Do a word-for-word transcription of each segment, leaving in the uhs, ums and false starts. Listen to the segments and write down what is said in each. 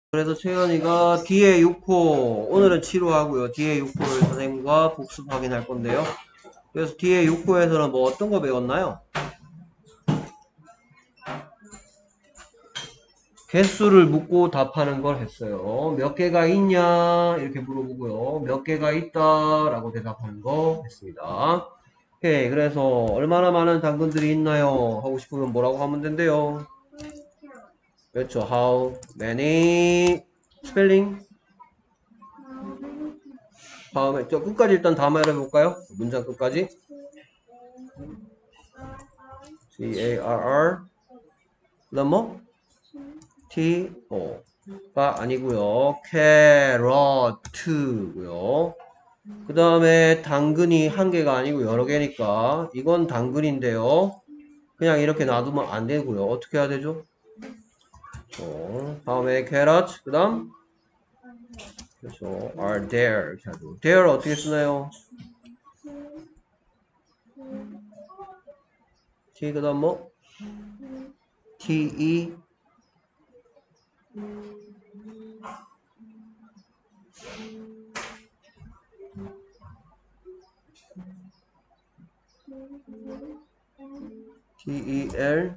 그래서 채연이가 뒤에 육 호, 오늘은 칠 호 하고요. 뒤에 육 호를 선생님과 복습 확인할 건데요. 그래서 뒤에 육 호에서는 뭐 어떤 거 배웠나요? 개수를 묻고 답하는 걸 했어요. 몇 개가 있냐? 이렇게 물어보고요. 몇 개가 있다? 라고 대답하는 거 했습니다. 오케이. 그래서 얼마나 많은 당근들이 있나요? 하고 싶으면 뭐라고 하면 된대요? 그렇죠. How many? 스펠링? 다음에 저 끝까지 일단 다 말해볼까요? 문장 끝까지. C A R R 그다음 뭐? T O가 아니고요. carrot고요. 그 다음에 당근이 한 개가 아니고 여러 개니까 이건 당근인데요. 그냥 이렇게 놔두면 안 되고요. 어떻게 해야 되죠? 어, 다음에 carrot 그 다음 그렇죠. are there 이렇게 하죠. there 어떻게 쓰나요? T 그 다음 뭐? T E T E L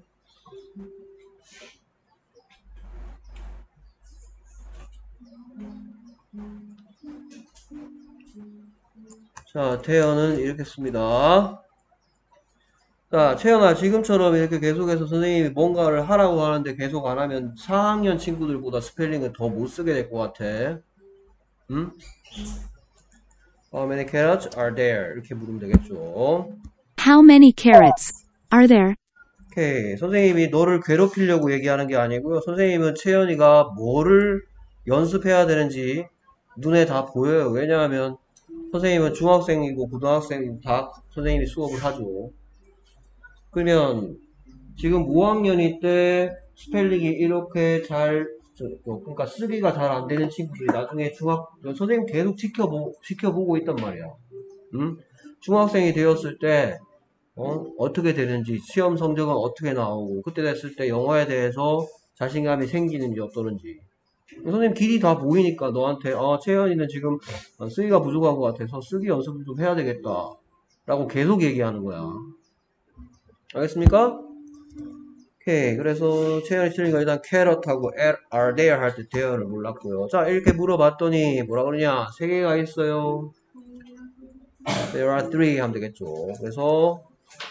자, 태연은 이렇게 씁니다. 자, 채연아, 지금처럼 이렇게 계속해서 선생님이 뭔가를 하라고 하는데 계속 안 하면 사 학년 친구들보다 스펠링을 더 못 쓰게 될 것 같아. 응? How many carrots are there? 이렇게 물으면 되겠죠. How many carrots are there? 오케이. 선생님이 너를 괴롭히려고 얘기하는 게 아니고요. 선생님은 채연이가 뭐를 연습해야 되는지 눈에 다 보여요. 왜냐하면 선생님은 중학생이고 고등학생이고 다 선생님이 수업을 하죠. 그러면 지금 오 학년일 때 스펠링이 이렇게 잘 저, 어, 그러니까 쓰기가 잘 안 되는 친구들이 나중에 중학 선생님 계속 지켜보, 지켜보고 있단 말이야. 응? 중학생이 되었을 때 어? 어떻게 되는지 시험 성적은 어떻게 나오고 그때 됐을 때 영어에 대해서 자신감이 생기는지 어떠는지 선생님 길이 다 보이니까 너한테 아 채연이는 지금 쓰기가 부족한 것 같아서 쓰기 연습을 좀 해야 되겠다 라고 계속 얘기하는 거야. 알겠습니까? 오케이. 그래서 채연이 틀리니까 일단 carrot하고 are there 할 때 there를 몰랐고요. 자, 이렇게 물어봤더니 뭐라 그러냐? 세 개가 있어요. There are three 하면 되겠죠. 그래서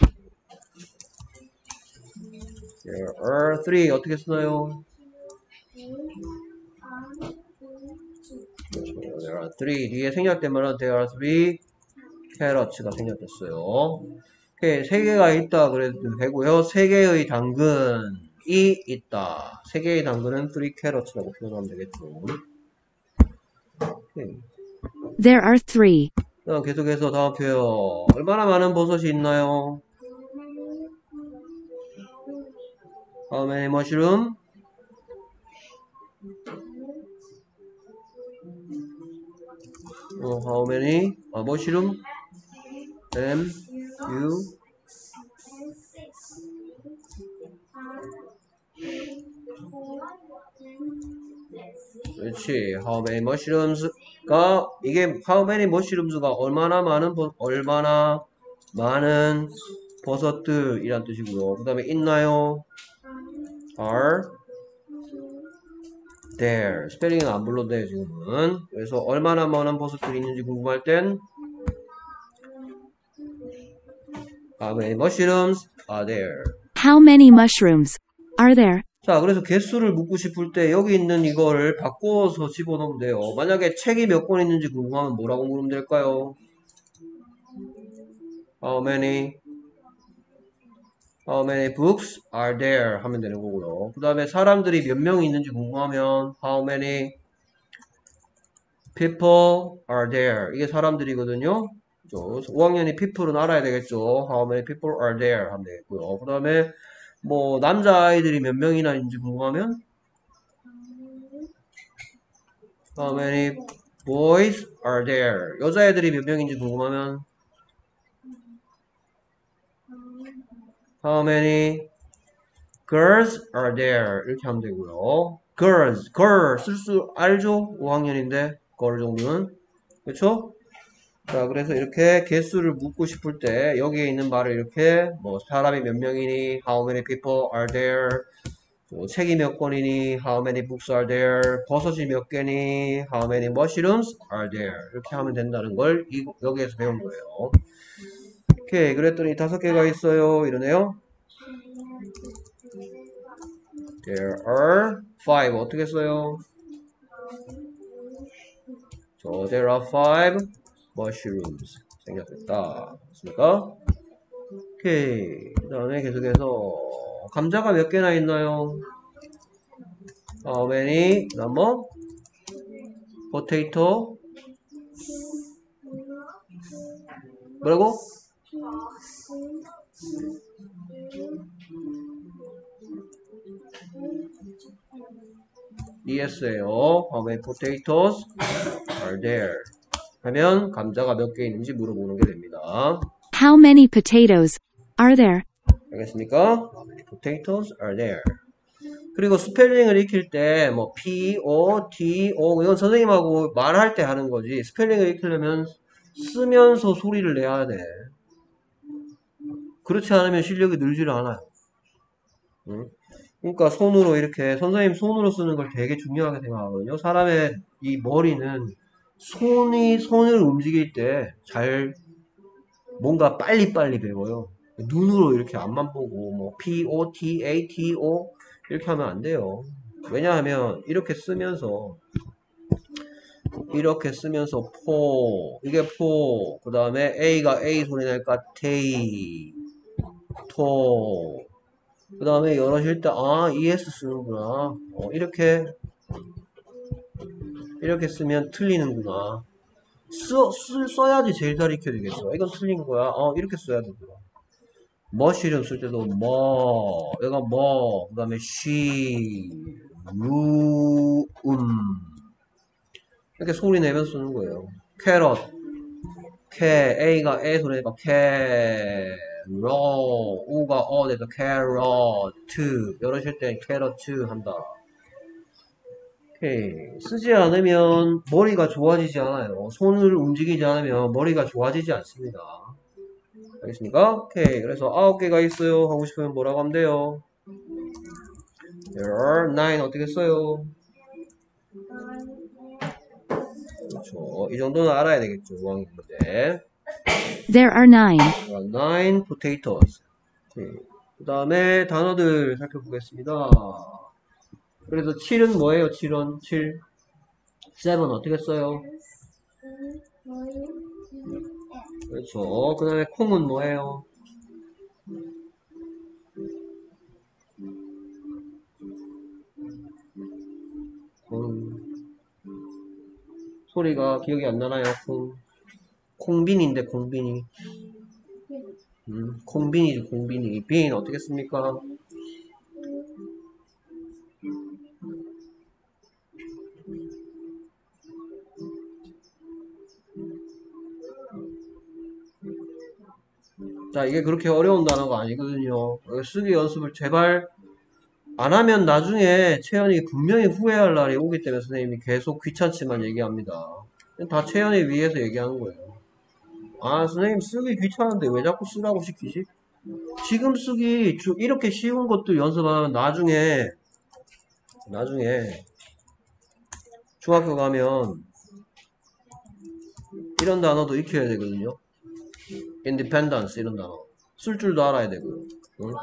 there are three 어떻게 쓰나요? 그렇죠. There are three 뒤에 생략되면 there are three carrots가 생략됐어요. 오케이. 세 개가 있다 그래도 되고요. 세 개의 당근이 있다. 세 개의 당근은 three carrots라고 표현하면 되겠죠. 오케이. There are three. 자, 계속해서 다음 표현. 얼마나 많은 버섯이 있나요? How many mushroom? 어, how many? 아, mushroom? M, U. 그렇지. How many mushrooms가 이게 how many mushrooms가 얼마나 많은 버, 얼마나 많은 버섯들이란 뜻이고요. 그 다음에 있나요? Are there. 스펠링은 안 불러도 돼요, 지금은. 그래서 얼마나 많은 버섯들이 있는지 궁금할 땐 How many mushrooms are there? How many mushrooms are there? 자, 그래서 개수를 묻고 싶을 때 여기 있는 이거를 바꿔서 집어넣으면 돼요. 만약에 책이 몇 권 있는지 궁금하면 뭐라고 물으면 될까요? How many? How many books are there? 하면 되는 거고요. 그 다음에 사람들이 몇 명이 있는지 궁금하면 How many people are there? 이게 사람들이거든요. 오 학년이 people은 알아야 되겠죠. How many people are there? 하면 되겠고요. 그 다음에 뭐 남자아이들이 몇 명이나 있는지 궁금하면 How many boys are there? 여자애들이 몇 명인지 궁금하면 How many girls are there? 이렇게 하면 되고요. girls, girl 쓸 수 알죠? 오 학년인데 girl 정도는 그렇죠? 자, 그래서 이렇게 개수를 묻고 싶을 때 여기에 있는 말을 이렇게 뭐 사람이 몇 명이니? How many people are there? 뭐 책이 몇 권이니? How many books are there? 버섯이 몇 개니? How many mushrooms are there? 이렇게 하면 된다는 걸 이, 여기에서 배운 거예요. 오케이, 그랬더니 다섯 개가 있어요. 이러네요. There are five. 어떻게 써요? So there are five mushrooms. 생겼다. 됐습니까? 오케이. 그 다음에 계속해서 감자가 몇 개나 있나요? How many number? potato 뭐라고? yes예요. How many potatoes are there? 하면 감자가 몇 개 있는지 물어보는 게 됩니다. How many potatoes are there? 알겠습니까? How many potatoes are there? 그리고 스펠링을 익힐 때 뭐 P, O, T, O 이건 선생님하고 말할 때 하는 거지. 스펠링을 익히려면 쓰면서 소리를 내야 돼. 그렇지 않으면 실력이 늘지를 않아요. 응? 그러니까 손으로 이렇게 선생님 손으로 쓰는 걸 되게 중요하게 생각하거든요. 사람의 이 머리는 손이 손을 움직일 때 잘 뭔가 빨리빨리 배워요. 눈으로 이렇게 앞만 보고 뭐 P, O, T, A, T, O 이렇게 하면 안 돼요. 왜냐하면 이렇게 쓰면서 이렇게 쓰면서 포 이게 포 그 다음에 A가 A 소리 날까 테이 토 그 다음에 열어실 때 아 이에스 쓰는구나 어, 이렇게 이렇게 쓰면 틀리는구나 써, 쓰, 써야지 제일 잘 익혀지겠어. 이건 틀린 거야. 어 이렇게 써야 되더라. 머시룸 쓸 때도 뭐 얘가 뭐 그 다음에 she 루 음 이렇게 소리 내면 쓰는 거예요. 캐럿 캐 A가 A 소리니까 캐 러 우가 어 돼서 캐럿트 열으실 때 캐럿트 한다. 오케이. 쓰지 않으면 머리가 좋아지지 않아요. 손을 움직이지 않으면 머리가 좋아지지 않습니다. 알겠습니까? 오케이. 그래서 아홉 개가 있어요. 하고 싶으면 뭐라고 하면 돼요? There are nine. 어떻게 써요? 그렇죠. 이 정도는 알아야 되겠죠. 오 학년인데. There are nine. There are nine potatoes. 그 다음에 단어들 살펴보겠습니다. 그래서 칠은 뭐예요? 칠은 칠. seven 어떻게 써요? 그렇죠. 그 다음에 콩은 뭐예요? 콩. 소리가 기억이 안 나나요? 콩. 콩빈인데 콩빈이. 음, 콩빈이죠 콩빈이. 빈 어떻게 씁니까? 자 이게 그렇게 어려운 단어가 아니거든요. 쓰기 연습을 제발 안 하면 나중에 채연이 분명히 후회할 날이 오기 때문에 선생님이 계속 귀찮지만 얘기합니다. 다 채연이 위해서 얘기하는 거예요. 아 선생님 쓰기 귀찮은데 왜 자꾸 쓰라고 시키지? 지금 쓰기 이렇게 쉬운 것도 연습하면 나중에 나중에 중학교 가면 이런 단어도 익혀야 되거든요. independence 이런 단어 쓸 줄도 알아야 되고요. 응?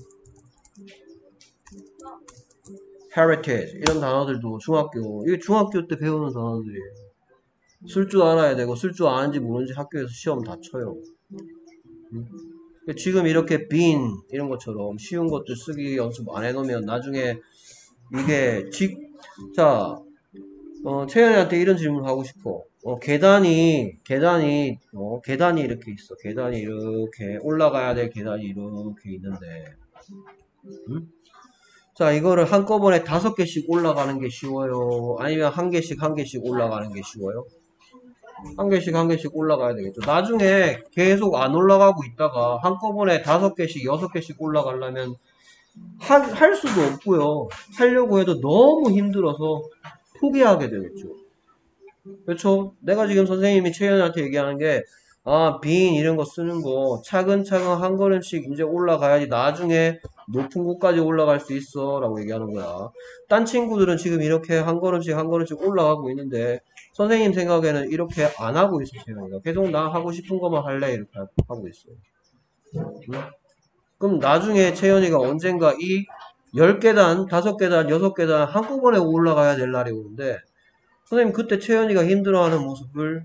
heritage 이런 단어들도 중학교 이게 중학교 때 배우는 단어들이에요. 쓸 줄 알아야 되고 쓸 줄 아는지 모르는지 학교에서 시험 다 쳐요. 응? 지금 이렇게 빈 이런 것처럼 쉬운 것들 쓰기 연습 안 해놓으면 나중에 이게 직, 자, 어, 채연이한테 이런 질문 하고 싶어. 어, 계단이, 계단이, 어, 계단이 이렇게 있어. 계단이 이렇게 올라가야 될 계단이 이렇게 있는데, 음? 자, 이거를 한꺼번에 다섯 개씩 올라가는 게 쉬워요? 아니면 한 개씩 한 개씩 올라가는 게 쉬워요? 한 개씩 한 개씩 올라가야 되겠죠. 나중에 계속 안 올라가고 있다가 한꺼번에 다섯 개씩, 여섯 개씩 올라가려면 하, 할 수도 없고요. 하려고 해도 너무 힘들어서 포기하게 되겠죠. 그렇죠? 내가 지금 선생님이 채연한테 얘기하는 게, 아, 빈 이런 거 쓰는 거 차근차근 한 걸음씩 이제 올라가야지 나중에 높은 곳까지 올라갈 수 있어 라고 얘기하는 거야. 딴 친구들은 지금 이렇게 한 걸음씩 한 걸음씩 올라가고 있는데 선생님 생각에는 이렇게 안 하고 있어, 채연이가. 계속 나 하고 싶은 것만 할래 이렇게 하고 있어. 응? 그럼 나중에 채연이가 언젠가 이 열 계단, 다섯 계단, 여섯 계단 한꺼번에 올라가야 될 날이 오는데 선생님 그때 채연이가 힘들어하는 모습을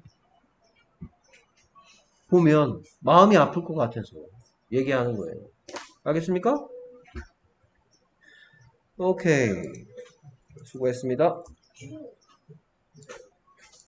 보면 마음이 아플 것 같아서 얘기하는 거예요. 알겠습니까? 오케이. 수고했습니다.